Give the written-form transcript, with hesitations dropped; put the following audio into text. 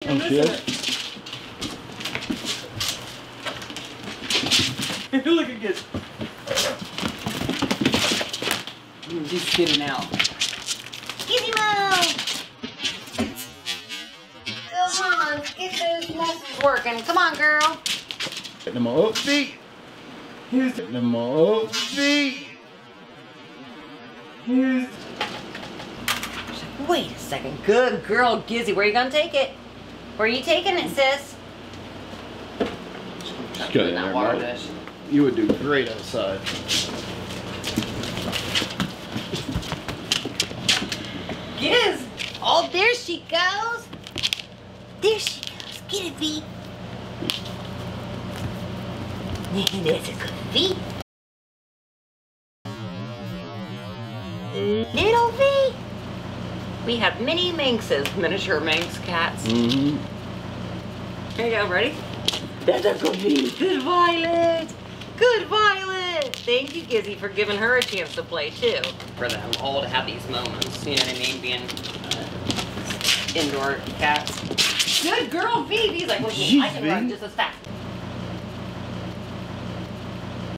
You're missing it. Look at this. She's spitting out. Gizzy Mo! Come on, get those muscles working. Come on, girl. Get them up, feet. Here's them up, feet. Here's. Wait a second. Good girl, Gizzy. Where are you gonna take it? Where are you taking it, sis? Just get in there, Mo. You would do great outside. Giz! Oh, there she goes. There she goes. Get it, V. That's a good V. Little V. We have mini Manxes, miniature Manx cats. Mm-hmm. Here you go, ready? That's a good V. Good Violet. Good Violet. Thank you, Gizzy, for giving her a chance to play, too. For them all to have these moments, you know what I mean, being indoor cats. Good girl, V. V's like, look, I can run just as fast.